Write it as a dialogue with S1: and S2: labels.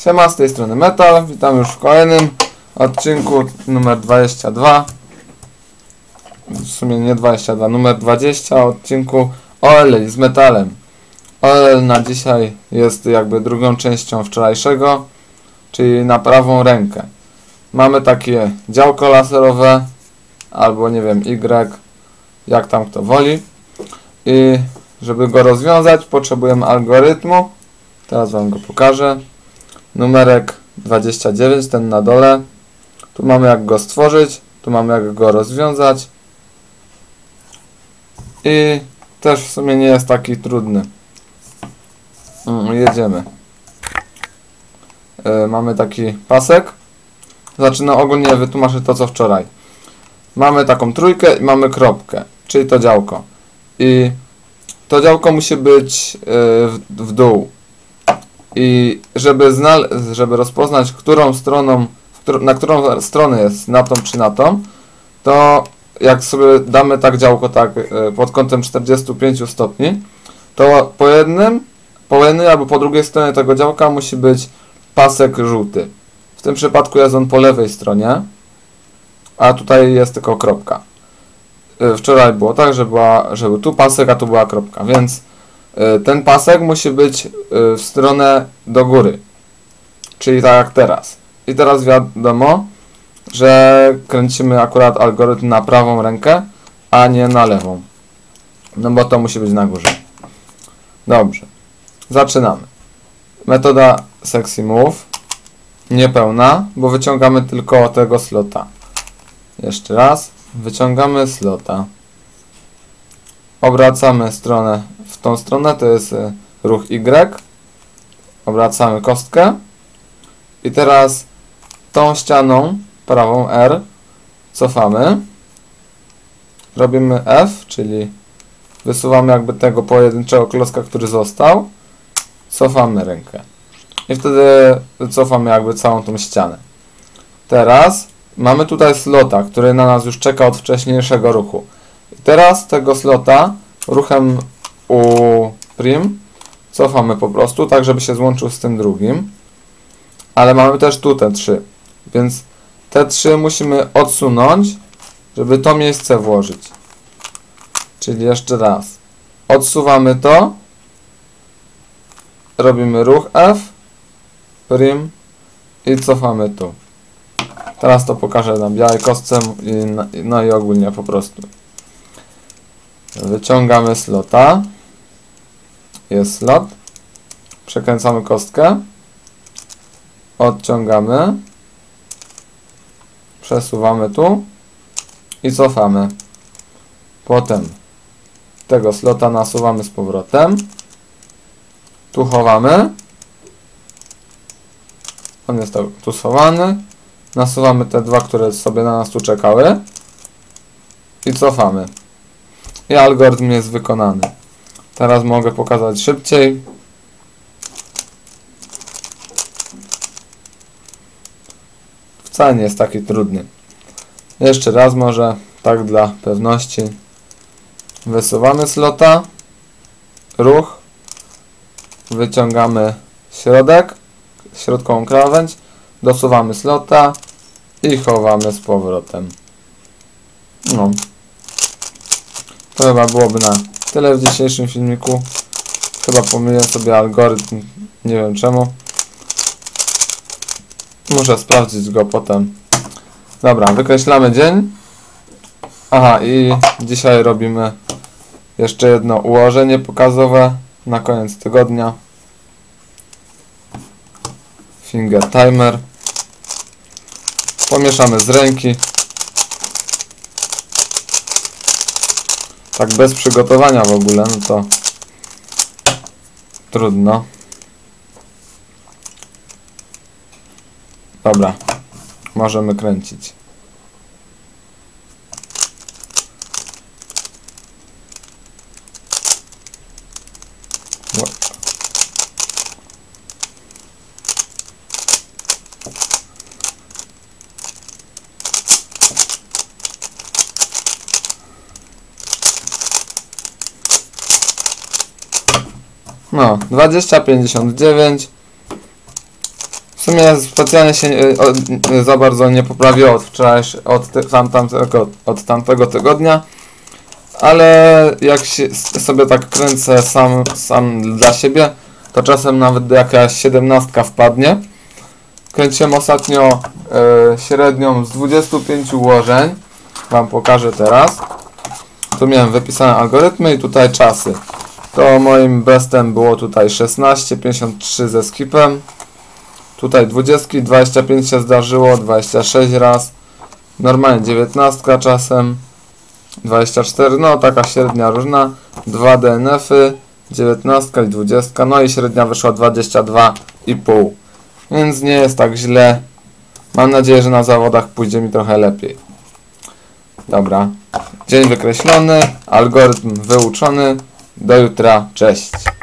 S1: Siema, z tej strony Metal. Witam już w kolejnym odcinku numer 22. W sumie nie 22, numer 20 odcinku OLL z metalem. OLL na dzisiaj jest jakby drugą częścią wczorajszego, czyli na prawą rękę. Mamy takie działko laserowe, albo nie wiem, Y, jak tam kto woli. I żeby go rozwiązać, potrzebujemy algorytmu. Teraz wam go pokażę. Numerek 29, ten na dole. Tu mamy jak go stworzyć, tu mamy jak go rozwiązać. I też w sumie nie jest taki trudny. Jedziemy. Mamy taki pasek. Zaczynam ogólnie wytłumaczyć to co wczoraj. Mamy taką trójkę i mamy kropkę, czyli to działko. I to działko musi być w dół. I żeby rozpoznać, którą stroną, na którą stronę jest, na tą czy na tą, to jak sobie damy tak działko tak pod kątem 45 stopni, to po jednej albo po drugiej stronie tego działka musi być pasek żółty. W tym przypadku jest on po lewej stronie, a tutaj jest tylko kropka. Wczoraj było tak, że był tu pasek, a tu była kropka, więc ten pasek musi być w stronę do góry, czyli tak jak teraz. I teraz wiadomo, że kręcimy akurat algorytm na prawą rękę, a nie na lewą. No bo to musi być na górze. Dobrze. Zaczynamy. Metoda sexy move. Niepełna, bo wyciągamy tylko tego slota. Jeszcze raz. Wyciągamy slota. Obracamy stronę w tą stronę, to jest ruch Y. Obracamy kostkę. I teraz tą ścianą, prawą R, cofamy. Robimy F, czyli wysuwamy jakby tego pojedynczego klocka, który został. Cofamy rękę. I wtedy cofamy jakby całą tą ścianę. Teraz mamy tutaj slota, który na nas już czeka od wcześniejszego ruchu. I teraz tego slota ruchem U' cofamy po prostu, tak żeby się złączył z tym drugim. Ale mamy też tu te 3. Więc te 3 musimy odsunąć, żeby to miejsce włożyć. Czyli jeszcze raz. Odsuwamy to. Robimy ruch F, prim i cofamy tu. Teraz to pokażę na białej kostce no i ogólnie po prostu. Wyciągamy slota. Jest slot. Przekręcamy kostkę. Odciągamy. Przesuwamy tu. I cofamy. Potem tego slota nasuwamy z powrotem. Tu chowamy. On jest tu schowany. Nasuwamy te dwa, które sobie na nas tu czekały. I cofamy. I algorytm jest wykonany. Teraz mogę pokazać szybciej. Wcale nie jest taki trudny. Jeszcze raz może, tak dla pewności. Wysuwamy slota. Ruch. Wyciągamy środek. Środkową krawędź. Dosuwamy slota. I chowamy z powrotem. No. To chyba byłoby na tyle w dzisiejszym filmiku. Chyba pomyliłem sobie algorytm. Nie wiem czemu. Muszę sprawdzić go potem. Dobra, wykreślamy dzień. Aha, i dzisiaj robimy jeszcze jedno ułożenie pokazowe na koniec tygodnia. Finger timer. Pomieszamy z ręki. Tak bez przygotowania w ogóle, no to trudno. Dobra, możemy kręcić. No, 20,59. sumie specjalnie się za bardzo nie poprawiło od tamtego tygodnia, ale jak sobie tak kręcę sam dla siebie, to czasem nawet jakaś 17 wpadnie. Kręciłem ostatnio średnią z 25 ułożeń. Wam pokażę teraz. Tu miałem wypisane algorytmy i tutaj czasy. To moim bestem było tutaj 16, 53 ze skipem. Tutaj 20, 25 się zdarzyło, 26 raz. Normalnie 19 czasem. 24, no taka średnia różna. 2 DNF-y, 19 i 20. No i średnia wyszła 22,5. Więc nie jest tak źle. Mam nadzieję, że na zawodach pójdzie mi trochę lepiej. Dobra. Dzień wykreślony, algorytm wyuczony. Do jutra, cześć.